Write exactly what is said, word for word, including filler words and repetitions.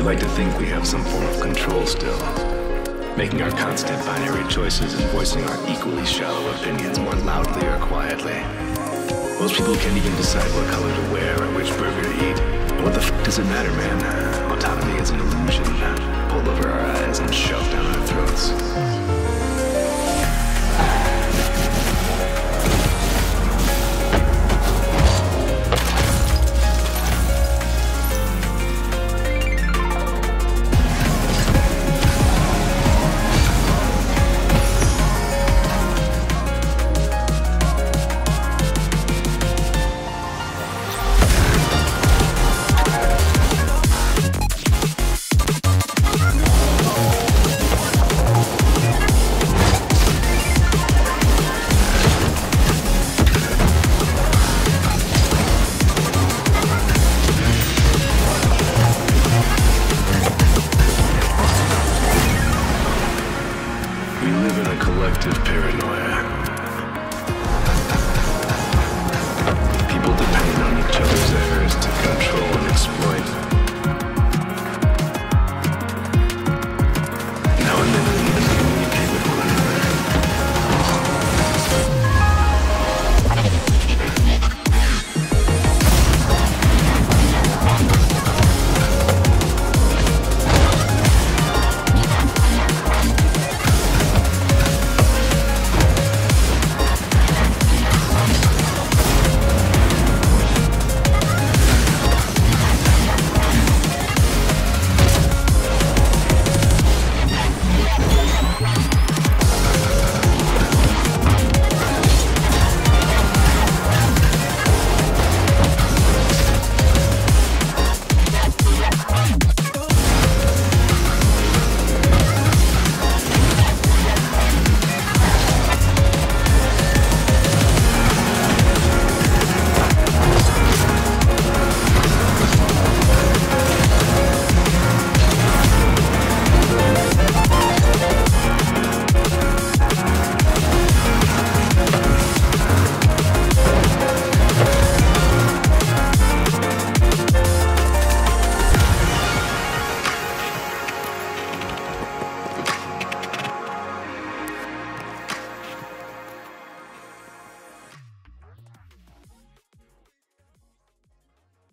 like to think we have some form of control still, making our constant binary choices and voicing our equally shallow opinions more loudly or quietly. Most people can't even decide what color to wear or which burger to eat. What the f does it matter, man? Autonomy is an illusion, pulled over our eyes and shoved down our throats.